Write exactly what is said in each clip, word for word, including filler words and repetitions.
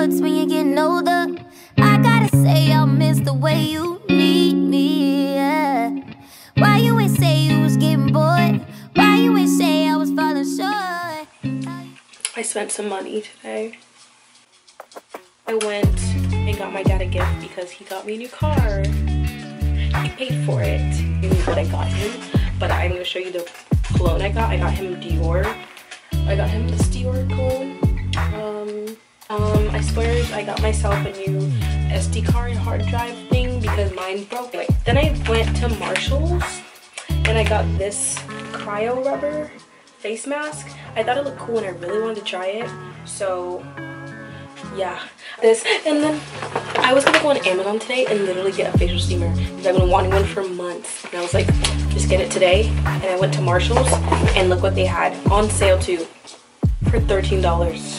looks when you're getting older. I gotta say I'll miss the way you need me, yeah. Why you ain't say you was getting bored? Why you ain't say I was falling short? I spent some money today. I went and got my dad a gift because he got me a new car. He paid for it. I knew what I got him, but I'm gonna show you the cologne I got. I got him Dior. I got him this Dior cologne. Um, um, I splurged. I got myself a new S D card hard drive thing because mine broke. Anyway, then I went to Marshall's and I got this cryo rubber face mask. I thought it looked cool and I really wanted to try it. So yeah, this. And then I was gonna go on Amazon today and literally get a facial steamer because I've been wanting one for months. And I was like, just get it today. And I went to Marshall's and look what they had on sale too for thirteen dollars.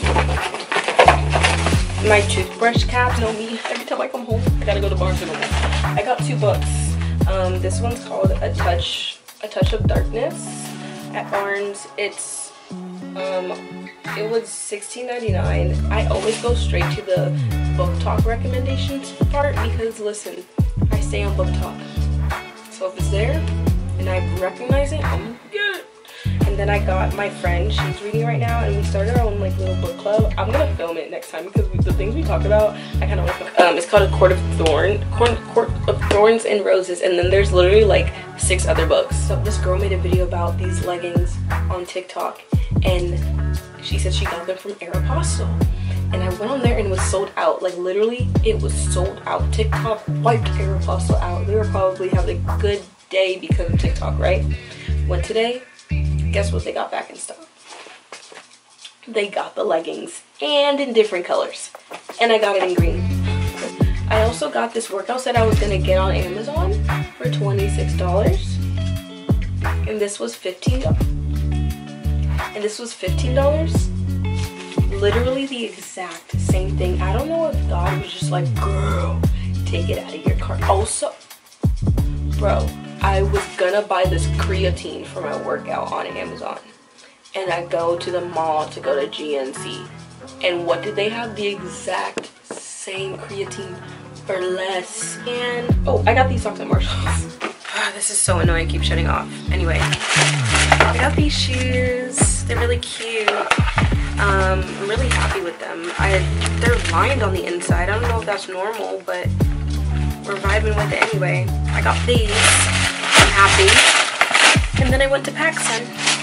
My toothbrush caps know me. Every time I come home, I gotta go to Barnes and Noble. I got two books. Um, this one's called A Touch, A Touch of Darkness at Barnes. It's um, it was sixteen ninety-nine. I always go straight to the book talk recommendations part because listen, I stay on book talk. So if it's there and I recognize it, I'm gonna get it. And then I got my friend, she's reading right now, and we started our own like little book club. I'm gonna film it next time because we, the things we talk about, I kind of want to. Um, it's called A Court of Thorn, Court, Court of Thorns and Roses, and then there's literally like six other books. So this girl made a video about these leggings on TikTok, and she said she got them from Aeropostale. And I went on there and it was sold out. Like literally, it was sold out. TikTok wiped Aeropostale out. They were probably having a good day because of TikTok, right? Went today. Guess what they got back in stock? They got the leggings and in different colors. And I got it in green. I also got this workout set I was gonna get on Amazon for twenty-six dollars. And this was fifteen dollars. And this was fifteen dollars. Literally the exact same thing. I don't know if God was just like, girl, take it out of your cart. Also, bro, I was gonna buy this creatine for my workout on Amazon. And I go to the mall to go to G N C. And what did they have? The exact same creatine for less. And, oh, I got these socks at Marshall's. This is so annoying, I keep shutting off. Anyway, I got these shoes. They're really cute. Um, I'm really happy with them. I They're lined on the inside. I don't know if that's normal, but we're vibing with it anyway. I got these. I'm happy. And then I went to PacSun.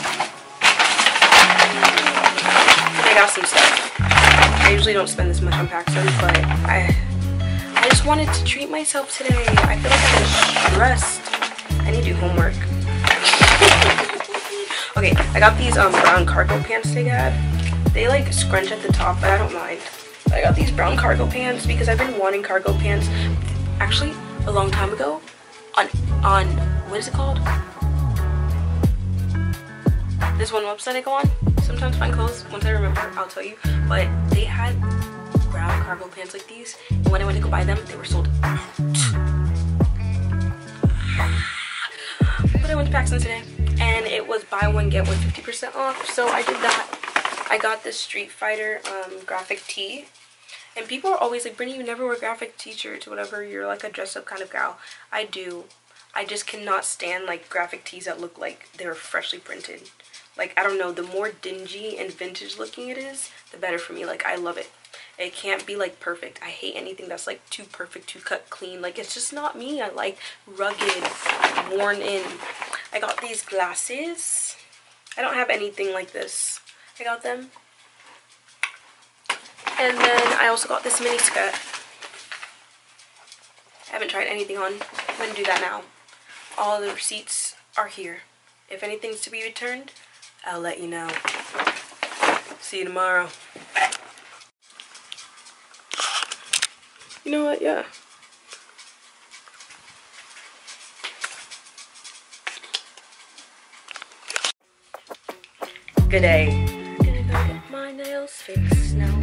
And I got some stuff. I usually don't spend this much on PacSun, but I I just wanted to treat myself today. I feel like I'm stressed. I need to do homework. Okay, I got these um brown cargo pants they had. They like scrunch at the top, but I don't mind. I got these brown cargo pants because I've been wanting cargo pants actually a long time ago on on what is it called? This one website I go on. Sometimes find clothes. Once I remember, I'll tell you. But they had brown cargo pants like these, and when I went to go buy them, they were sold out. But I went to PacSun today, and it was buy one get one fifty percent off. So I did that. I got this Street Fighter um, graphic tee. And people are always like, Brittany, you never wear graphic t-shirts or whatever. You're like a dress-up kind of gal. I do. I just cannot stand like graphic tees that look like they're freshly printed. Like, I don't know, the more dingy and vintage looking it is, the better for me. Like, I love it. It can't be like perfect. I hate anything that's like too perfect, too cut clean. Like, it's just not me. I like rugged, worn in. I got these glasses. I don't have anything like this. I got them. And then I also got this mini skirt. I haven't tried anything on. I'm going to do that now. All the receipts are here. If anything's to be returned, I'll let you know. See you tomorrow. You know what? Yeah. Good day. I'm gonna go get my nails fixed now.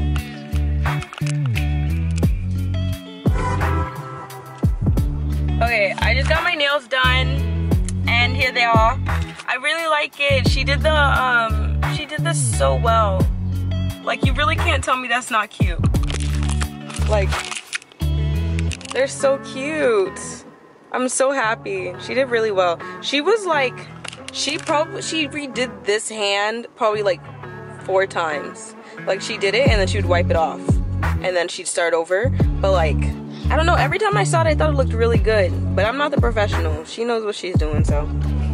Okay, I just got my nails done, and here they are. I really like it. She did the um, she did this so well. Like, you really can't tell me that's not cute. Like, they're so cute. I'm so happy. She did really well. She was like, she probably, she redid this hand probably like four times. Like, she did it and then she would wipe it off. And then she'd start over. But like, I don't know, every time I saw it, I thought it looked really good. But I'm not the professional. She knows what she's doing, so.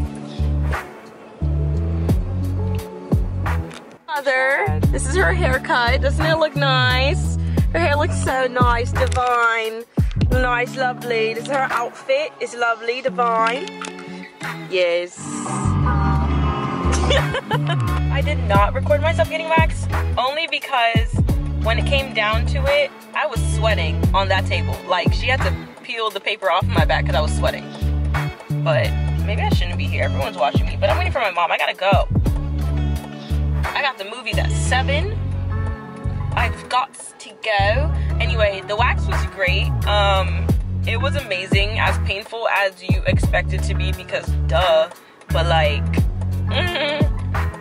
Mother, this is her haircut. Doesn't it look nice? Her hair looks so nice, divine. Nice, lovely. This is her outfit. It's lovely, divine. Yes. I did not record myself getting waxed, only because when it came down to it, I was sweating on that table. Like, she had to peel the paper off my back because I was sweating. But maybe I shouldn't be here. Everyone's watching me. But I'm waiting for my mom. I gotta go. I got the movies at seven. I've got to go. Anyway, the wax was great. Um, it was amazing, as painful as you expect it to be, because duh. But like, mm-hmm.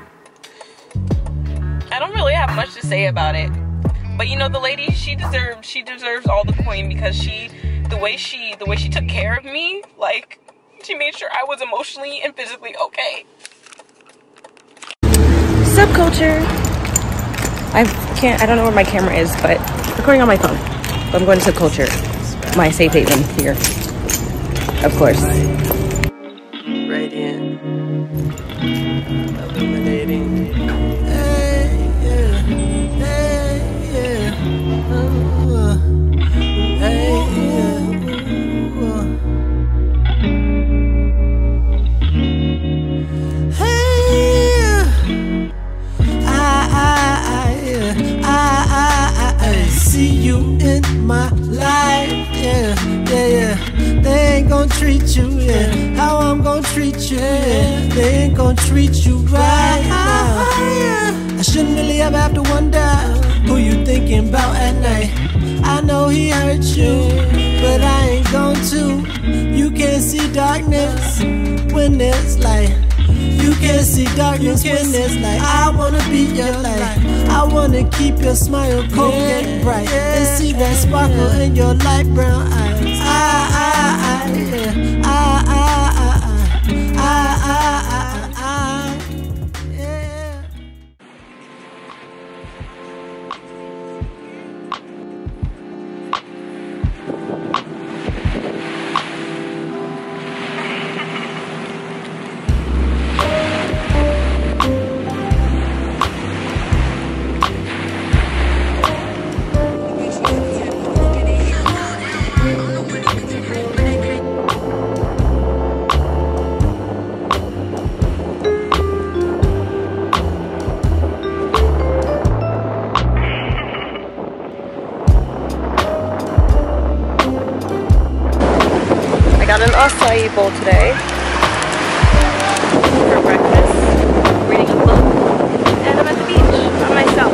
I don't really have much to say about it. But you know, the lady, she deserves, she deserves all the coin, because she, the way she, the way she took care of me, like, she made sure I was emotionally and physically okay. Subculture. I can't, I don't know where my camera is, but recording on my phone. But I'm going to Subculture, my safe haven here, of course. Radiant, illuminating. Hey, yeah, hey, yeah, uh, hey, yeah, uh, hey, I, I, I, yeah, I, I, I, I see you in my life, yeah, yeah, yeah. They ain't gon' treat you, yeah. How I'm gon' treat you, yeah. They ain't gon' treat you right now. I shouldn't really ever have to wonder who you thinking about at night. I know he hurt you, but I ain't gon' to. You can't see darkness when there's light. You can't see darkness when there's light. I wanna be your light. I wanna keep your smile cold and bright, and see that sparkle in your light brown eyes. I, I, I, yeah. I, I, I, I, I, I, I, yeah. Acai bowl today for breakfast, reading a book, and I'm at the beach by myself.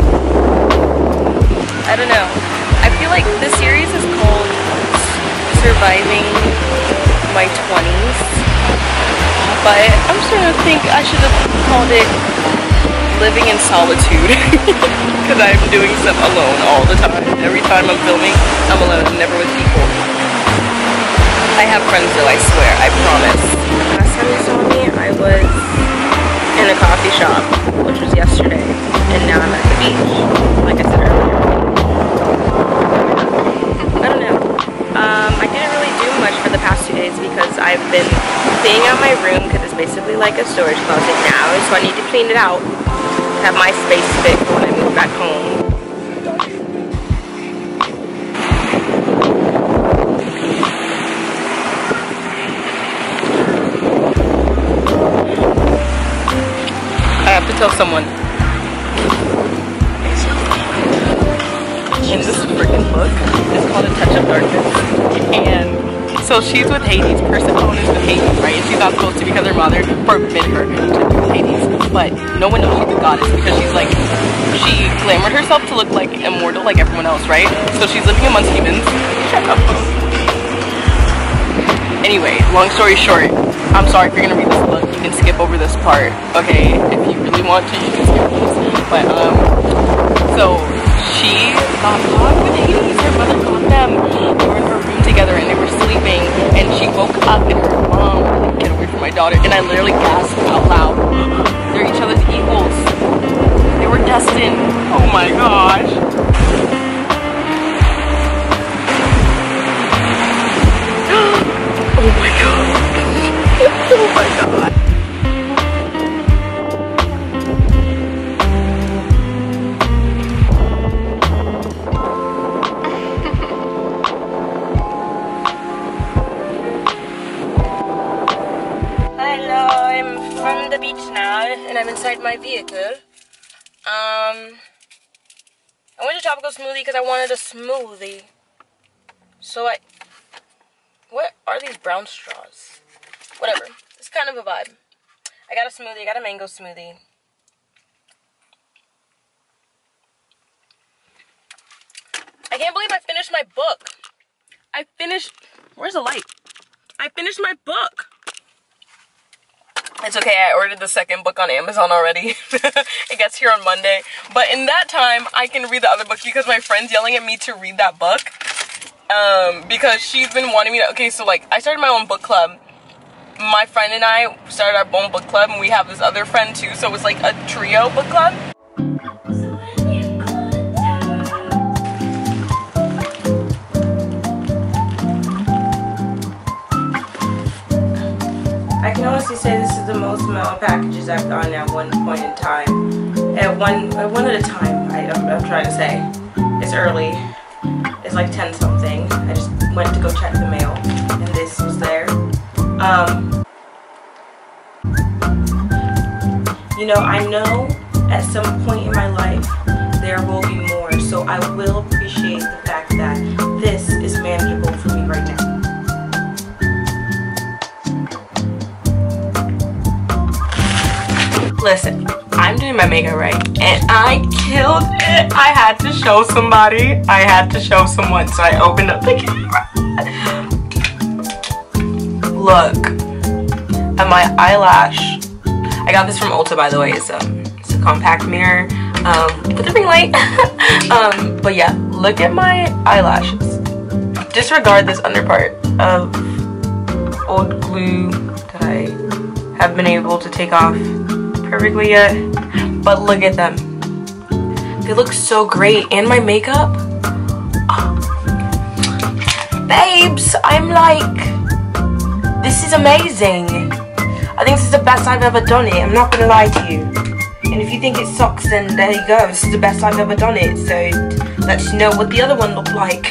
I don't know. I feel like this series is called Surviving My Twenties, but I'm starting to think I should have called it Living in Solitude, because I'm doing stuff alone all the time. Every time I'm filming, I'm alone. I'm never with people. I have friends though, I swear, I promise. Last time you saw me, I was in a coffee shop, which was yesterday, and now I'm at the beach, like I said earlier. I don't know. Um, I didn't really do much for the past two days because I've been cleaning out my room, because it's basically like a storage closet now, so I need to clean it out, have my space fit when I move back home. Tell someone. In this freaking book, it's called A Touch of Darkness, and so she's with Hades. Persephone is with Hades, right? And she's not supposed to, because her mother forbid her to be with Hades. But no one knows she's a goddess, because she's like, she glamored herself to look like immortal, like everyone else, right? So she's living amongst humans. Shut up. Anyway, long story short, I'm sorry if you're gonna read this book. You can skip over this part, okay? If you really want to, you can skip this. But um, so she got caught with Hades. Her mother caught them. They were in her room together and they were sleeping. And she woke up and her mom was like, get away from my daughter. And I literally gasped out loud. They're each other's equals. They were destined. Oh my gosh. Oh my god. Oh my god. From the beach now, and I'm inside my vehicle. Um, I went to Tropical Smoothie because I wanted a smoothie. So I, what are these brown straws? Whatever, it's kind of a vibe. I got a smoothie, I got a mango smoothie. I can't believe I finished my book. I finished, where's the light? I finished my book. It's okay, I ordered the second book on Amazon already. It gets here on Monday. But in that time, I can read the other book because my friend's yelling at me to read that book. Um, because she's been wanting me to, okay, so like, I started my own book club. My friend and I started our own book club, and we have this other friend too, so it's like a trio book club. I can honestly say this is the most amount of packages I've gotten at one point in time. At one, at one at a time, I, I'm, I'm trying to say. It's early. It's like ten something. I just went to go check the mail, and this was there. Um, you know, I know at some point in my life there will be more, so I will appreciate the fact that this is manageable for me right now. Listen, I'm doing my makeup right, and I killed it. I had to show somebody. I had to show someone, so I opened up the camera. Look at my eyelash. I got this from Ulta, by the way. It's a, it's a compact mirror um, with a ring light. um, but yeah, look at my eyelashes. Disregard this underpart of old glue that I have been able to take off perfectly yet, but look at them. They look so great, and my makeup, oh. Babes, I'm like, this is amazing. I think this is the best I've ever done it. I'm not gonna lie to you. And if you think it sucks, then there you go. This is the best I've ever done it. So let's know what the other one looked like.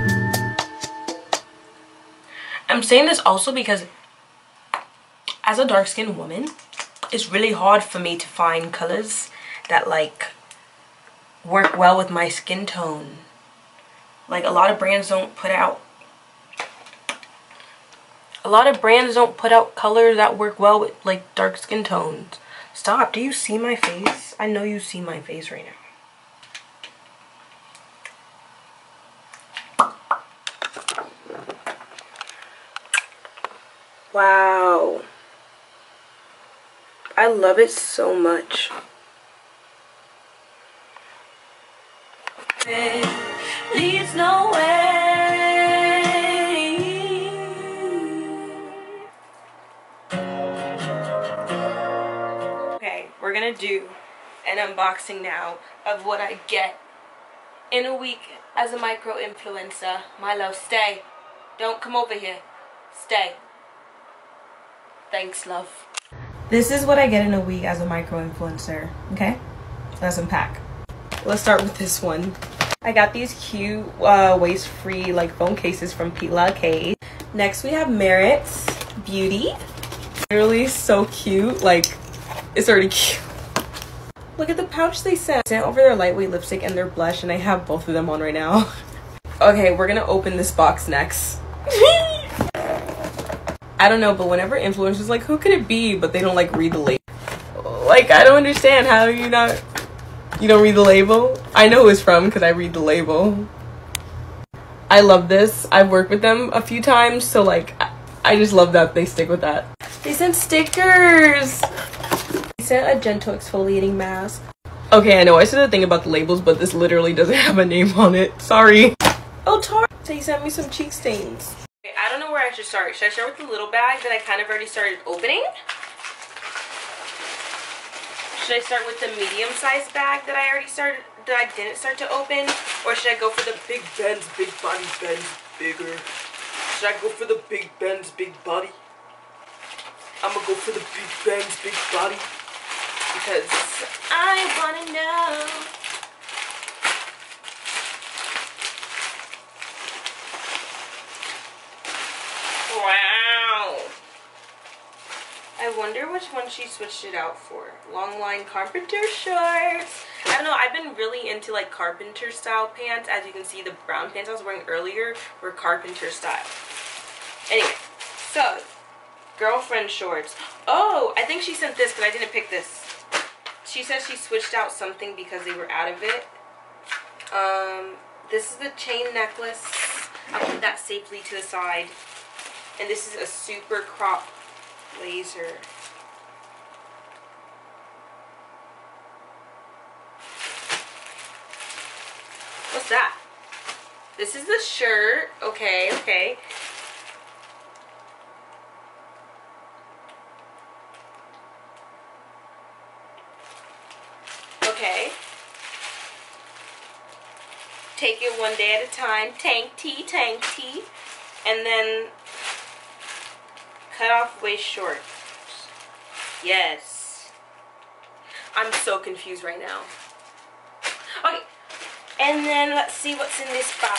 I'm saying this also because as a dark-skinned woman, it's really hard for me to find colors that like work well with my skin tone. Like a lot of brands don't put out a lot of brands don't put out colors that work well with like dark skin tones. Stop, do you see my face? I know you see my face right now. Wow. I love it so much. Leads nowhere. Okay, we're gonna do an unboxing now of what I get in a week as a micro influencer. Milo, stay. Don't come over here. Stay. Thanks, love. This is what I get in a week as a micro influencer, okay? Let's unpack. Let's start with this one. I got these cute uh, waist-free like phone cases from Pila K. Next we have Merit's Beauty. Literally so cute, like it's already cute. Look at the pouch they sent. Sent over their lightweight lipstick and their blush, and I have both of them on right now. Okay, we're gonna open this box next. I don't know, but whenever influencers like, who could it be? But they don't like read the label. Like, I don't understand how you not, you don't read the label? I know who it's from because I read the label. I love this. I've worked with them a few times, so like, I just love that they stick with that. They sent stickers. They sent a gentle exfoliating mask. Okay, I know I said a thing about the labels, but this literally doesn't have a name on it. Sorry. Oh, Tar, they sent me some cheek stains. Okay, I don't know where I should start. Should I start with the little bag that I kind of already started opening? Should I start with the medium-sized bag that I already started, that I didn't start to open? Or should I go for the big Ben's, big body, Ben's bigger? Should I go for the big Ben's, big body? I'm gonna go for the big Ben's, big body. Because I wanna know. Wow. I wonder which one she switched it out for. Long line carpenter shorts. I don't know, I've been really into like carpenter style pants. As you can see, the brown pants I was wearing earlier were carpenter style. Anyway, so girlfriend shorts. Oh, I think she sent this because I didn't pick this. She says she switched out something because they were out of it. Um, this is the chain necklace. I'll put that safely to the side. And this is a super crop blazer. What's that? This is the shirt. Okay, okay. Okay. Take it one day at a time. Tank tee, tank tee. And then cut off waist shorts. Yes. I'm so confused right now. Okay. And then let's see what's in this bag.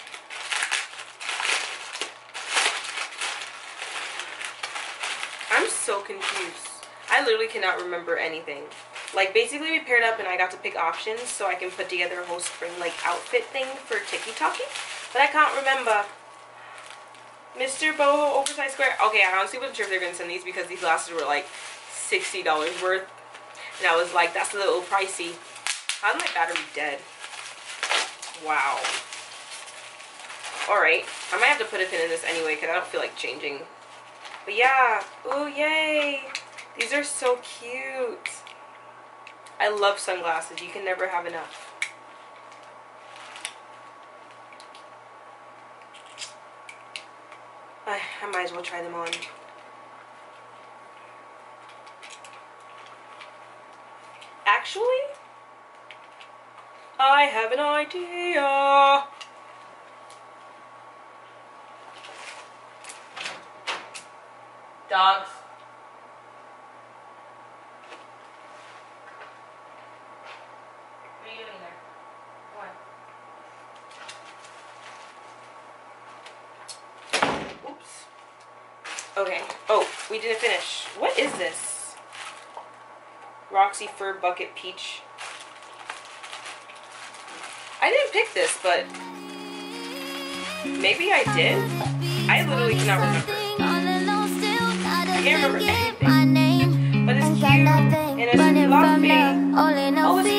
I'm so confused. I literally cannot remember anything. Like, basically we paired up and I got to pick options so I can put together a whole spring like outfit thing for TikTok. But I can't remember. Mister Boho oversized square. Okay, I honestly wasn't sure if they were going to send these because these glasses were like sixty dollars worth. And I was like, that's a little pricey. How's my battery dead? Wow. Alright. I might have to put a pin in this anyway because I don't feel like changing. But yeah. Ooh, yay. These are so cute. I love sunglasses. You can never have enough. I, I might as well try them on. Actually, I have an idea. Dogs. What are you doing there? Come on. Oops. Okay. Oh, we didn't finish. What is this? Roxy Fur Bucket Peach. I didn't pick this, but maybe I did. I literally cannot remember. I can't remember anything. But it's cute. And it's fluffy. Oh, it's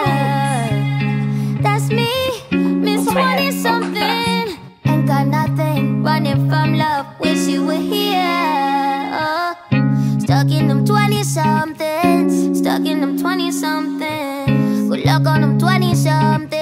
cute. That's me, Miss twenty something. Ain't got nothing, running from love. Wish you were here. Oh, stuck in them twenty somethings. Stuck in them twenty somethings. Good luck on them twenty somethings.